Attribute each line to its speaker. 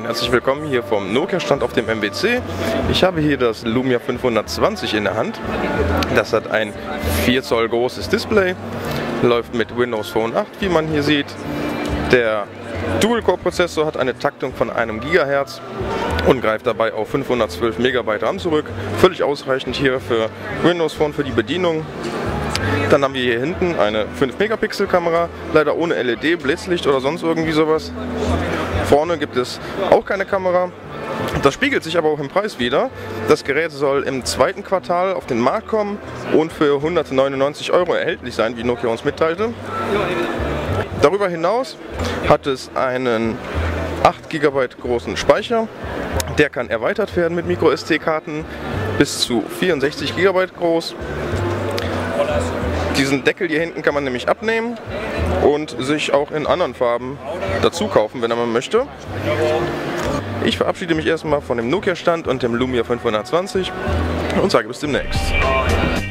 Speaker 1: herzlich willkommen hier vom Nokia-Stand auf dem MWC. Ich habe hier das Lumia 520 in der Hand. Das hat ein 4 Zoll großes Display, läuft mit Windows Phone 8, wie man hier sieht. Der Dual-Core-Prozessor hat eine Taktung von 1 GHz und greift dabei auf 512 MB RAM zurück. Völlig ausreichend hier für Windows Phone, für die Bedienung. Dann haben wir hier hinten eine 5-Megapixel-Kamera, leider ohne LED, Blitzlicht oder sonst irgendwie sowas. Vorne gibt es auch keine Kamera. Das spiegelt sich aber auch im Preis wieder. Das Gerät soll im 2. Quartal auf den Markt kommen und für 199 € erhältlich sein, wie Nokia uns mitteilte. Darüber hinaus hat es einen 8 GB großen Speicher. Der kann erweitert werden mit MicroSD-Karten bis zu 64 GB groß. Diesen Deckel hier hinten kann man nämlich abnehmen und sich auch in anderen Farben dazu kaufen, wenn man möchte. Ich verabschiede mich erstmal von dem Nokia-Stand und dem Lumia 520 und sage bis demnächst.